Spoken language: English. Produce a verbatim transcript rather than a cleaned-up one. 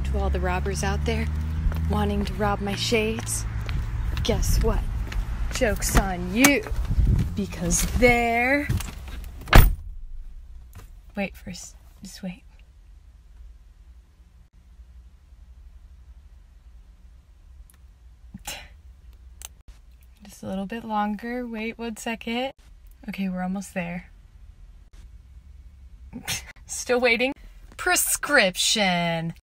To all the robbers out there wanting to rob my shades, guess what? Joke's on you, because they're... Wait first, just wait. Just a little bit longer, wait one second. Okay, we're almost there. Still waiting. Prescription.